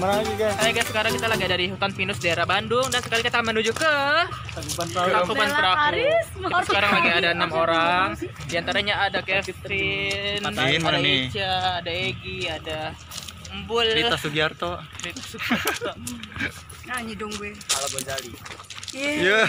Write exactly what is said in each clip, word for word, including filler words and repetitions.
Kemana lagi guys? Hai guys, sekarang kita lagi ada di hutan pinus daerah Bandung dan sekarang kita menuju ke Tangkuban Perahu. Kita sekarang lagi ada enam orang. Di antaranya ada Kevin, ada Ica, ada Egi, ada Embul, Rita Sugiarto. Rita Sugiarto. Nyanyi dong gue. Ala Gonzali. Iya.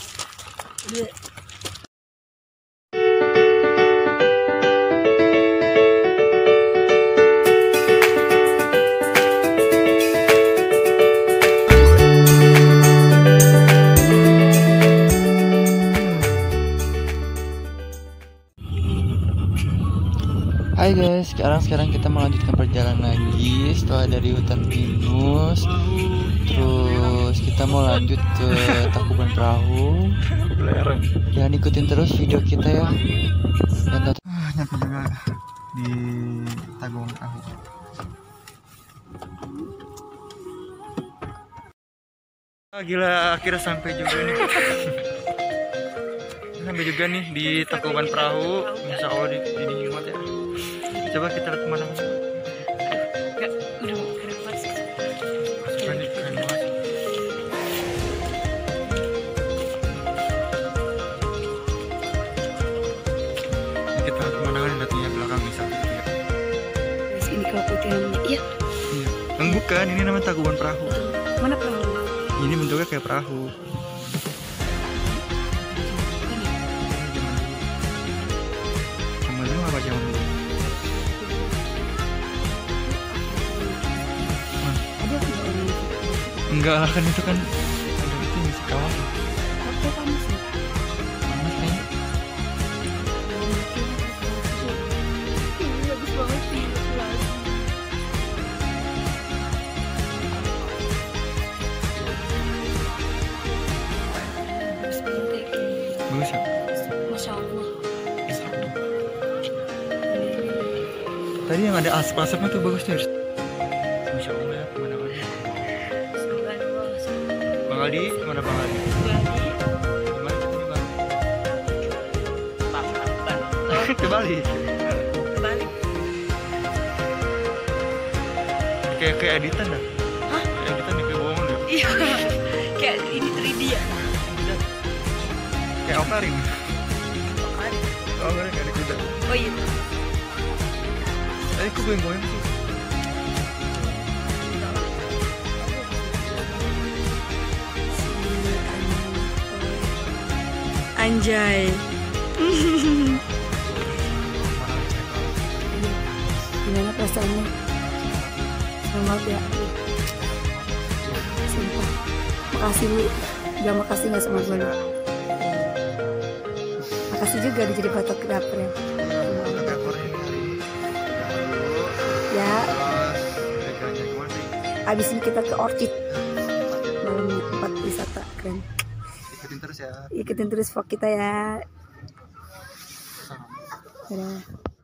Hai guys, sekarang sekarang kita melanjutkan perjalanan lagi setelah dari hutan pinus. Terus kita mau lanjut ke Tangkuban Perahu. Jangan ikutin terus video kita ya. Dan ah, nyampe juga di Tangkuban Perahu. Ah, gila, akhirnya sampai juga nih. Sampai juga nih di Tangkuban Perahu. Insya Allah di ini muat ya. Coba kita lihat kemana mana. Enggak, udah keren banget sih. Keren, keren banget. Ini kita lihat pemandangan yang datangnya belakang nih saat itu ya. Guys, ini kalau putihnya. Iya. Iya. Yang bukan, ini namanya Tangkuban Perahu. Mana perahu? Ini bentuknya kayak perahu. Zaman dulu apa zaman dulu? Enggak lah, kan itu kan udah itu masih kawah. Apa panas sih? Panas kayaknya. Ini bagus banget sih. Bagus ya? Masya Allah. Tadi yang ada asap-asapnya tuh bagus tuh. Masya Allah ya, pemandangannya. Bang Aldi, mana Bang Aldi? Gimana kita Bang? Kebalik. Kebalik. Kayak kayak editan dah. Hah? Editan nih kayak bohong deh. Iya. Kayak ini tiga D ya. Kayak Okarin. Okarin. Oh, enggak ada kuda. Oh iya. Eh, kok goyang-goyang sih? Anjay. Gimana perasaannya? Selamat ya. Sumpah. Makasih lu. Jangan makasih nggak sama gue lu. Makasih juga udah jadi foto dapur ya. Ya. Abis ini kita ke Orchid. Malam tempat wisata keren. Ikutin terus ya. Ikutin terus vlog kita ya. Dadah.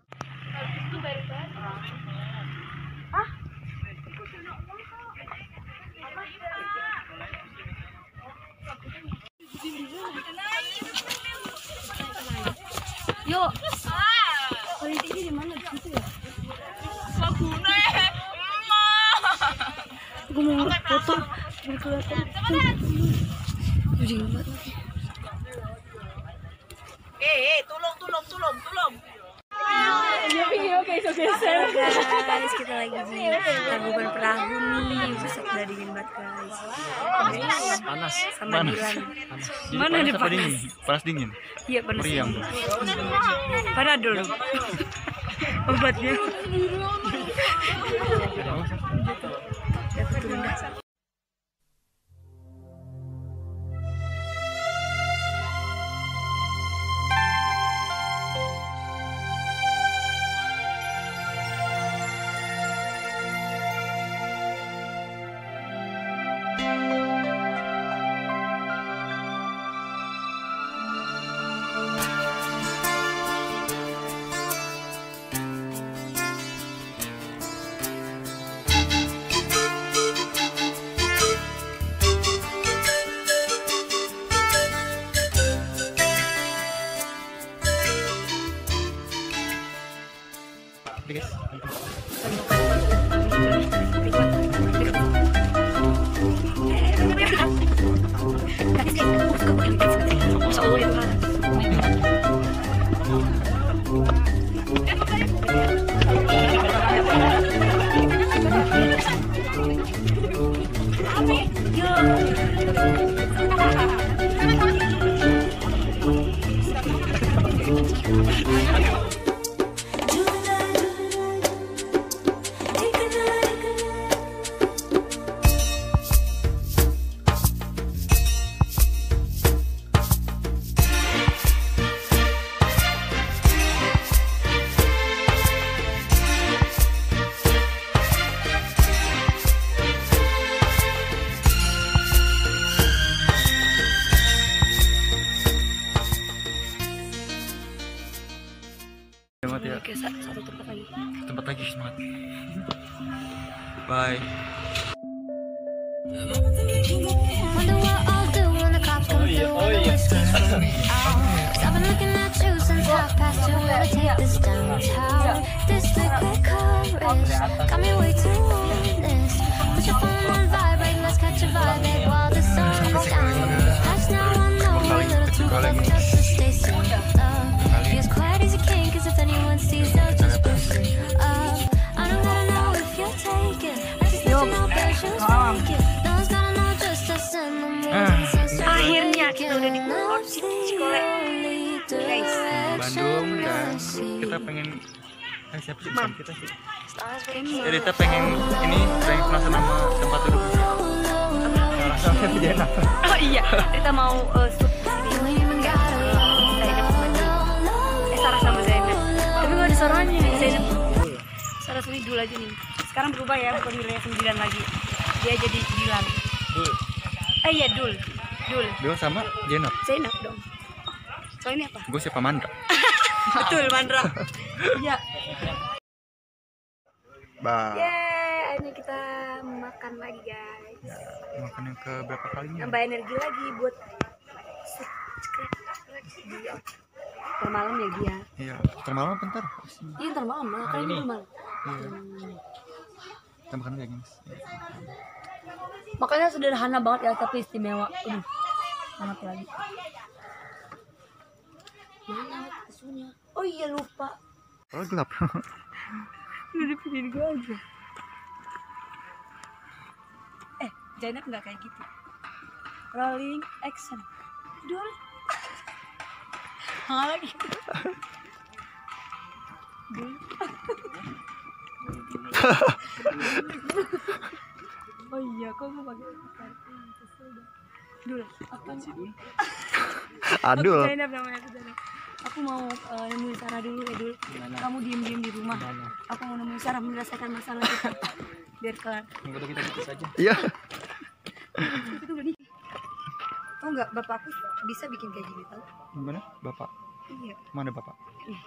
Yuk. Politiknya di mana gitu ya? Lagune, Gue mau foto biar kelihatan. Jadi banget. Eh, tolong, tolong, tolong, tolong. Oke, guys, kita lagi di Tangkuban Perahu nih. Buset, udah dingin banget guys. Panas. Sama Dilan. Mana ada apa panas? dingin? Panas dingin. Iya panas. Meriang. Panadol. Obatnya. Dapat turun dah. Oke guys. looking at you since half past two. Wanna take this downtown. This liquid courage got me way too honest. Put your phone on vibrate, let's catch a vibe, babe, while the sun is down. Hush now, I know a little too fucked up to stay sober. Be as quiet as you can, cause if anyone sees, they'll just push it up. I don't gotta know if you're taken. I just let you know that you was faking. No one's gotta know just us in the morning. Akhirnya kita udah di Orchid Cikole, guys. Bandung dan kita pengen eh siapa sih bukan kita sih. Jadi kita pengen ini pengen penasaran sama tempat duduknya. Rasanya tidak enak. Oh iya, kita mau uh, shoot ini. Zainab sama Dul. Eh Sarah sama Zainab. Tapi gak ada suaranya. Zainab. Sarah sama Dul aja nih. Sekarang berubah ya, bukan wilayah sembilan lagi. Dia jadi Dilan. Dul. Eh iya Dul. Dul. Dul sama Zainab. Zainab dong. So ini apa? Gue siapa Mandra? Betul Mandra. Iya. Bah. Yeay, ini kita makan lagi guys. Ya, makan yang ke berapa kalinya? Nambah energi lagi buat termalam ya dia. Iya, termalam bentar. Iya termalam lah, kan ini malam. Iya. Kita makan kayak gini. Makanya sederhana banget ya tapi istimewa. Aduh, enak lagi. Mana kesunya? Oh iya lupa. Oh gelap. Udah dipikirin gue aja. Eh, Zainab nggak kayak gitu. Rolling action. Dul. Hal lagi. Dul. Oh iya, kok mau pakai kartu? Dul, apa sih Dul? Adul. Zainab namanya Zainab. Aku mau uh, nemuin Sarah dulu ya Dul. Kamu diem-diem di rumah. Aku mau nemuin Sarah menyelesaikan masalah kita. Biar kelar. Udah kita putus aja. Iya. Itu udah nih. Tau nggak bapakku bisa bikin kayak gini tau? Gimana? Bapak? Iya. Mana bapak?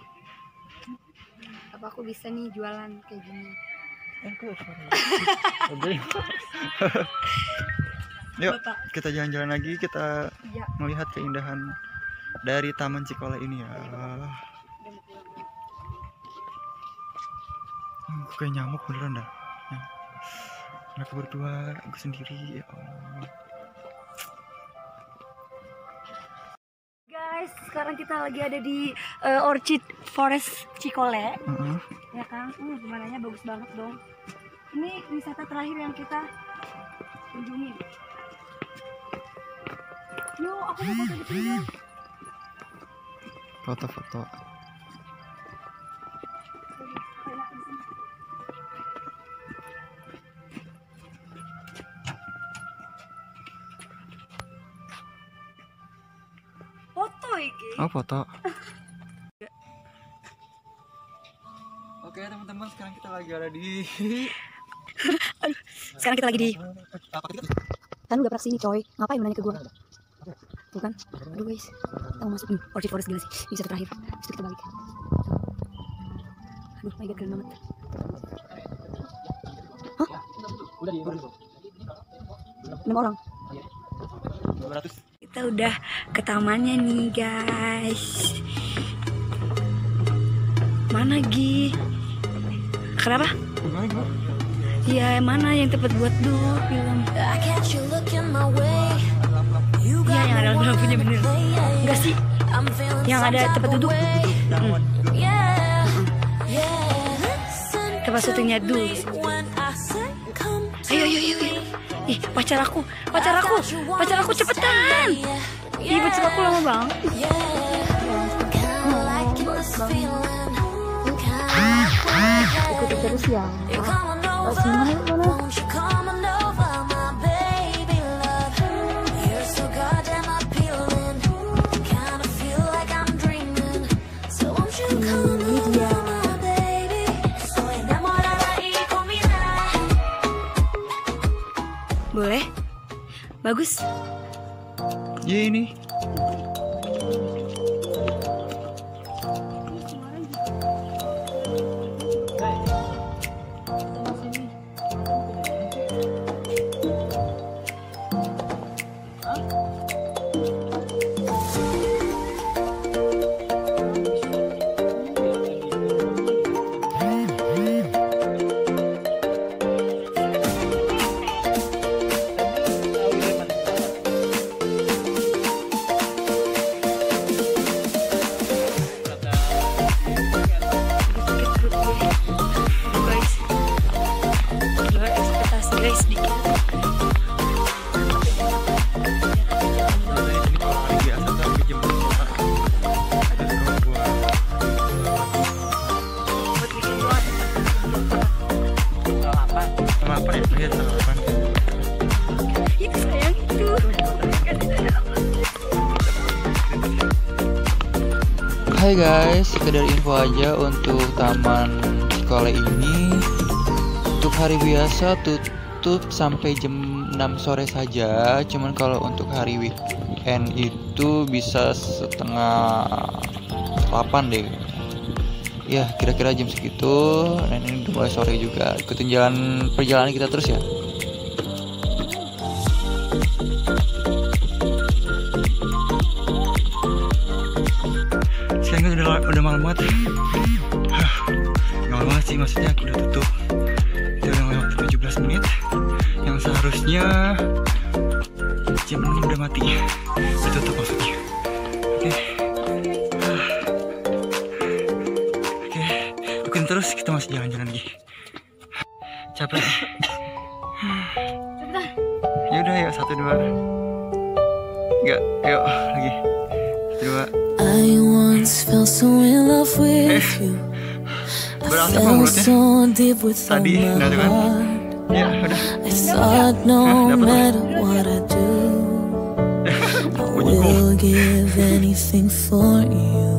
Bapakku bisa nih jualan kayak gini. Yuk, Bapak. kita jalan-jalan lagi, kita Iya. melihat keindahan dari Taman Cikole ini ya. Hmm, kayak nyamuk beneran dah. Ya. Mereka berdua, aku sendiri. Ya Allah. Guys, sekarang kita lagi ada di uh, Orchid Forest Cikole. Uh-uh. Ya kan? Uh, pemandangannya bagus banget dong. Ini wisata terakhir yang kita kunjungi. Yo, aku mau foto di sini dong. Foto-foto. Foto iki. Oh, foto. Oke, teman-teman, sekarang kita lagi ada di Sekarang kita lagi di apa kita? kan udah pernah sini coy. Ngapain nanya ke gua? Tuh kan. Aduh guys. Kita mau masuk nih Orchid Forest gila sih. Wisata terakhir. Terus kita balik. Aduh, my god keren banget. Hah? Udah di udah. enam orang. dua ratus. Kita udah ke tamannya nih guys. Mana Gi? Kenapa? Iya, mana yang tepat buat dulu film? Iya, yang ada lampunya bener. Enggak sih? Yang ada tempat duduk. Hmm. Tempat syutingnya dulu. Ayo, ayo, ayo, ayo. Ih, pacar aku, pacar aku, pacar aku cepetan. Ih, pacar aku lama banget. Ikuti terus ya. Harus gimana mana? Ini dia. Boleh? Bagus. Ya ini. sedikit. Buat bikin doang. Apa ya? Lihat sarapan. Itu sayang itu. Hai guys, sekedar info aja untuk taman sekolah ini untuk hari biasa tutup sampai jam enam sore saja. Cuman kalau untuk hari weekend itu bisa setengah delapan deh. Ya kira-kira jam segitu. Dan ini udah mulai sore juga. Ikutin jalan perjalanan kita terus ya. Sekarang udah udah malam banget. Hah, nggak malam banget sih, maksudnya udah tutup. Itu udah lewat tujuh belas menit. Yang seharusnya jam enam udah mati. Udah tutup maksudnya. Oke. Hah. Oke, ikutin terus, kita masih jalan-jalan lagi. Capek. Ya udah ya, satu dua tiga, ayo lagi dua. I once felt so in love with you. I Berasa felt mulutnya so deep with all tadi, my udah kan? heart. Ya udah. I thought no Hah, dapet matter what I do, I will give anything for you.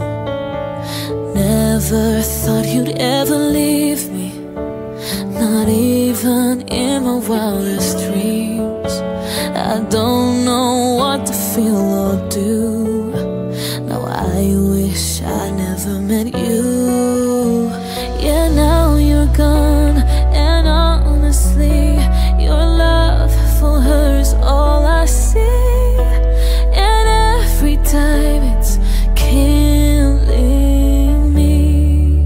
Never thought you'd ever leave me, not even in my wildest dreams. I don't know what to feel or do. Now I wish I never met you. Yeah, now you're gone, and honestly, your love for her is all I see. And every time it's killing me.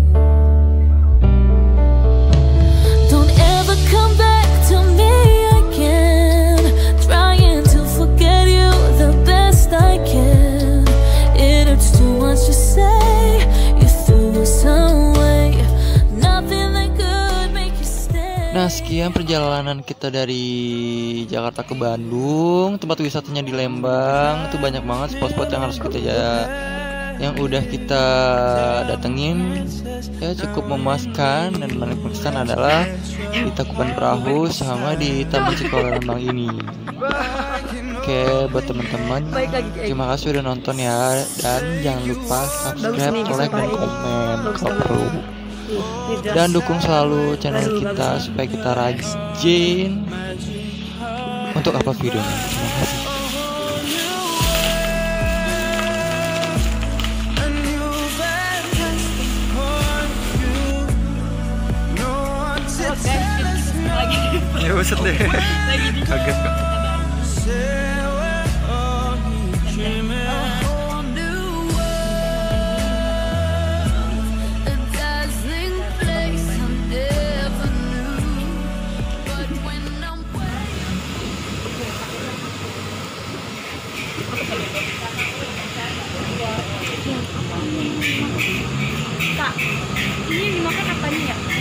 Don't ever come back to me again. Trying to forget you the best I can. It hurts too much to say. You threw us away. Nothing that could make you stay. Nah, sekian perjalanan kita dari Jakarta ke Bandung. Tempat wisatanya di Lembang itu banyak banget spot-spot yang harus kita ya, yang udah kita datengin. Ya cukup memuaskan, dan paling berkesan adalah di Tangkuban Perahu sama di Taman Sekolah Lembang ini. Oke, buat teman-teman, terima kasih udah nonton ya, dan jangan lupa subscribe, like, dan komen kalau perlu. Dan dukung selalu channel kita supaya kita rajin untuk apa videonya. Terima kasih. Ya buset deh. Kaget kok. A dazzling place I never knew. But when I'm Kak, ini dimakan apanya ya?